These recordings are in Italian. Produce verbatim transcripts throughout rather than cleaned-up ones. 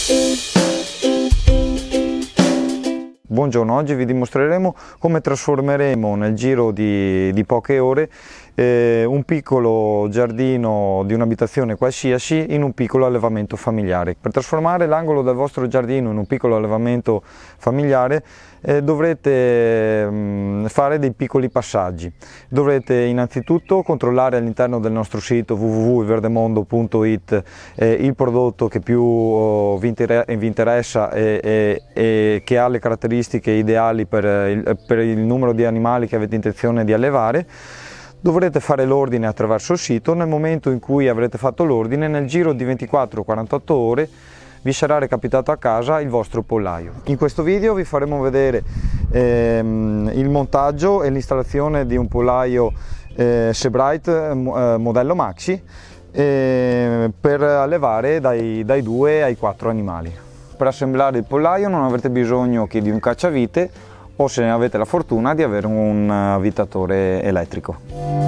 Buongiorno, oggi vi dimostreremo come trasformeremo nel giro di, di poche ore eh, un piccolo giardino di un'abitazione qualsiasi in un piccolo allevamento familiare. Per trasformare l'angolo del vostro giardino in un piccolo allevamento familiare eh, dovrete mh, fare dei piccoli passaggi. Dovrete innanzitutto controllare all'interno del nostro sito w w w punto il verdemondo punto it eh, il prodotto che più oh, vi, inter vi interessa e, e, e che ha le caratteristiche ideali per il, per il numero di animali che avete intenzione di allevare. Dovrete fare l'ordine attraverso il sito. Nel momento in cui avrete fatto l'ordine, nel giro di ventiquattro quarantotto ore vi sarà recapitato a casa il vostro pollaio. In questo video vi faremo vedere ehm, il montaggio e l'installazione di un pollaio eh, Sebright eh, modello Maxi eh, per allevare dai, dai due ai quattro animali. Per assemblare il pollaio non avrete bisogno che di un cacciavite o, se ne avete la fortuna, di avere un avvitatore elettrico.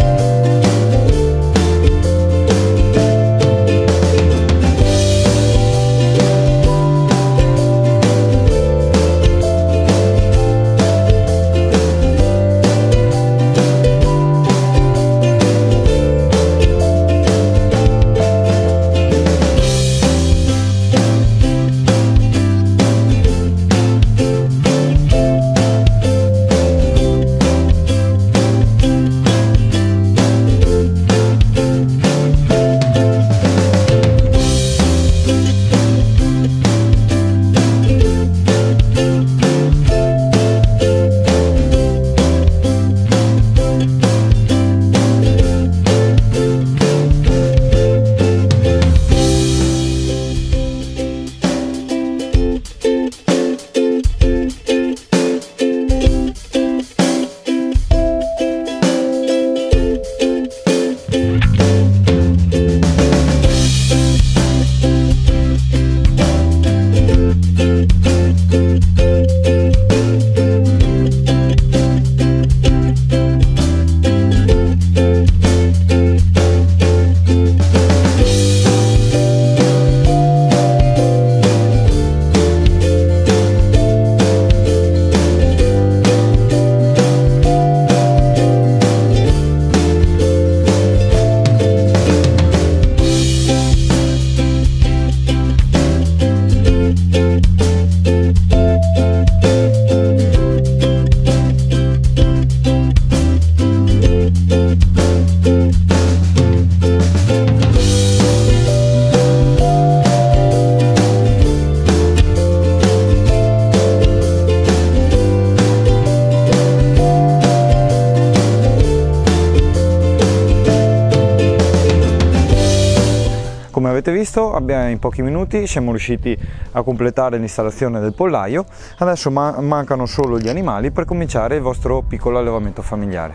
Come avete visto, abbiamo, in pochi minuti siamo riusciti a completare l'installazione del pollaio. Adesso ma mancano solo gli animali per cominciare il vostro piccolo allevamento familiare.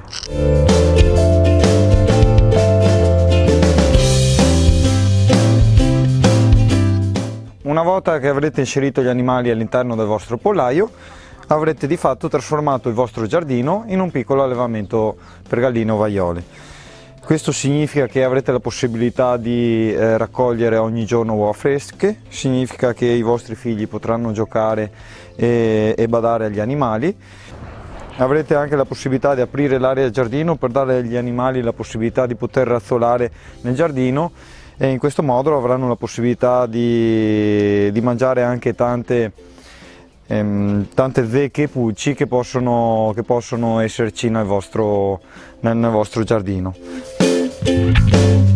Una volta che avrete inserito gli animali all'interno del vostro pollaio, avrete di fatto trasformato il vostro giardino in un piccolo allevamento per galline ovaiole. Questo significa che avrete la possibilità di eh, raccogliere ogni giorno uova fresche, significa che i vostri figli potranno giocare e, e badare agli animali. Avrete anche la possibilità di aprire l'area giardino per dare agli animali la possibilità di poter razzolare nel giardino, e in questo modo avranno la possibilità di, di mangiare anche tante, ehm, tante zecche e pulci che possono, che possono esserci nel vostro, nel, nel vostro giardino.